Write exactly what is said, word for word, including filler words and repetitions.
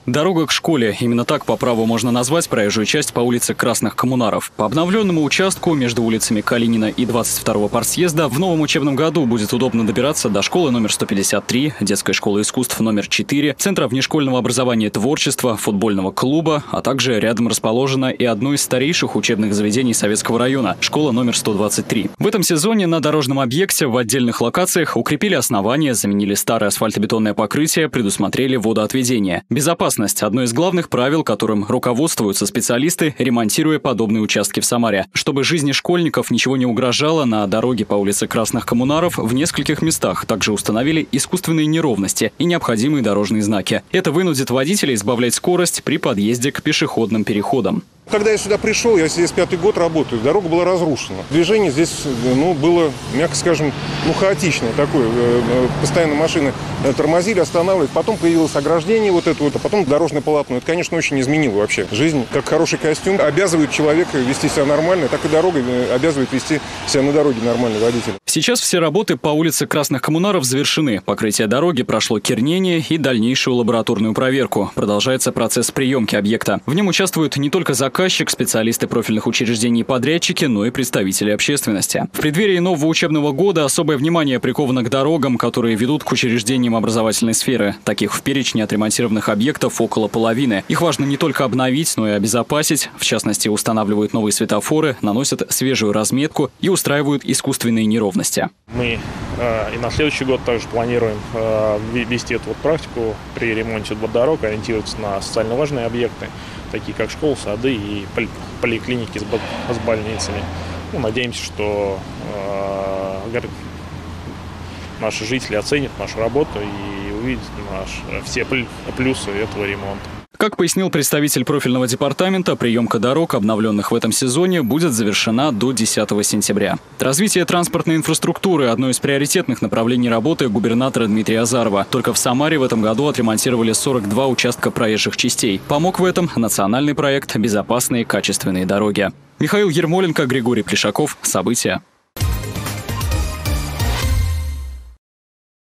Дорога к школе. Именно так по праву можно назвать проезжую часть по улице Красных Коммунаров. По обновленному участку между улицами Калинина и двадцать второго партсъезда в новом учебном году будет удобно добираться до школы номер сто пятьдесят три, детской школы искусств номер четыре, Центра внешкольного образования и творчества, футбольного клуба, а также рядом расположено и одно из старейших учебных заведений Советского района – школа номер сто двадцать три. В этом сезоне на дорожном объекте в отдельных локациях укрепили основания, заменили старое асфальтобетонное покрытие, предусмотрели водоотведение. Безопасность – одно из главных правил, которым руководствуются специалисты, ремонтируя подобные участки в Самаре. Чтобы жизни школьников ничего не угрожало, на дороге по улице Красных Коммунаров в нескольких местах также установили искусственные неровности и необходимые дорожные знаки. Это вынудит водителей избавлять скорость при подъезде к пешеходным переходам. Когда я сюда пришел, я здесь пятый год работаю, дорога была разрушена. Движение здесь, ну, было, мягко скажем, ну, хаотичное такое. Постоянно машины тормозили, останавливались. Потом появилось ограждение вот это вот, а потом дорожное полотно. Это, конечно, очень изменило вообще жизнь. Как хороший костюм обязывает человека вести себя нормально, так и дорога обязывает вести себя на дороге нормально водителя. Сейчас все работы по улице Красных Коммунаров завершены. Покрытие дороги прошло кирнение и дальнейшую лабораторную проверку. Продолжается процесс приемки объекта. В нем участвуют не только заказчик, специалисты профильных учреждений и подрядчики, но и представители общественности. В преддверии нового учебного года особое внимание приковано к дорогам, которые ведут к учреждениям образовательной сферы. Таких в перечне отремонтированных объектов около половины. Их важно не только обновить, но и обезопасить. В частности, устанавливают новые светофоры, наносят свежую разметку и устраивают искусственные неровности. Мы э, и на следующий год также планируем э, вести эту вот практику при ремонте вот дорог, ориентироваться на социально важные объекты, такие как школы, сады и поликлиники с, с больницами. Ну, надеемся, что э, наши жители оценят нашу работу и увидят наш, все плюсы этого ремонта. Как пояснил представитель профильного департамента, приемка дорог, обновленных в этом сезоне, будет завершена до десятого сентября. Развитие транспортной инфраструктуры – одно из приоритетных направлений работы губернатора Дмитрия Азарова. Только в Самаре в этом году отремонтировали сорок два участка проезжих частей. Помог в этом национальный проект «Безопасные качественные дороги». Михаил Ермоленко, Григорий Плешаков. События.